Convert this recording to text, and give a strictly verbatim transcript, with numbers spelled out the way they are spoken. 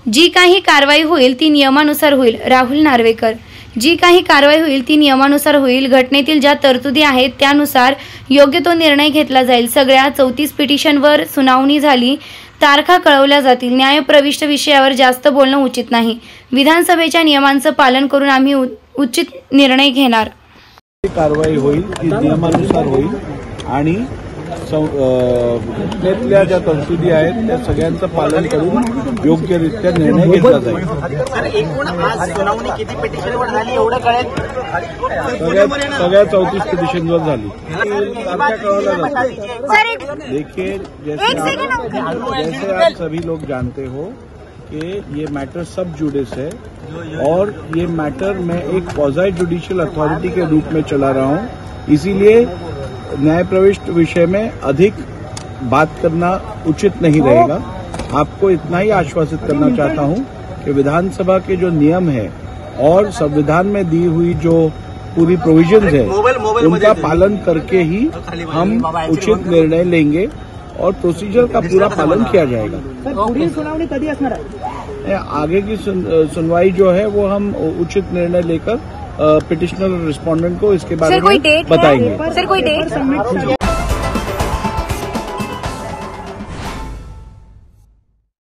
जी काही कारवाई होईल ती नियमानुसार होईल. राहुल नार्वेकर. जी काही कारवाई होईल ती नियमानुसार होईल. घटनेतील ज्या तरतुदी आहेत त्यानुसार योग्य तो निर्णय घेतला जाईल. सगळ्या चौतीस पिटिशनवर सुनावणी झाली. तारखा कळवल्या जातील. न्यायप्रविष्ट विषयावर जास्त बोलणं उचित नाही. विधानसभेच्या नियमांचं पालन करून आम्ही उचित निर्णय घेणार. कारवाई होईल ती नियमानुसार होईल आणि घटनेतल्या ज्या तरतुदी आहेत त्या सगळ्यांचं पालन करून योग्यरित्या निर्णय घेतला जाईल. सगळ्या चौतीस पिटिशनवर झाली. देखिए जैसे जैसे आप सभी लोग जानते हो कि ये मैटर सब जुडिस है और ये मैटर मैं एक क्वाज़ी जुडिशियल अथॉरिटी के रूप में चला रहा हूँ. इसीलिए न्याय प्रविष्ट विषय में अधिक बात करना उचित नहीं रहेगा. आपको इतना ही आश्वासित करना चाहता हूं कि विधानसभा के जो नियम है और संविधान में दी हुई जो पूरी प्रोविजंस है उनका पालन करके ही हम उचित निर्णय लेंगे और प्रोसीजर का पूरा पालन किया जाएगा. पुढील सुनावणी कधी असणार आहे? आगे की सुनवाई जो है वो हम उचित निर्णय लेकर पिटिशनर रिस्पोंडेंट को इसके बारे में बताएंगे. सर कोई डेट